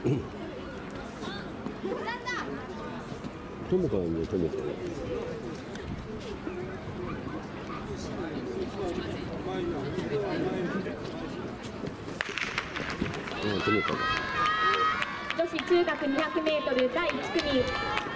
トモカね、トモカ。トモカだ。 女子中学200m第1組。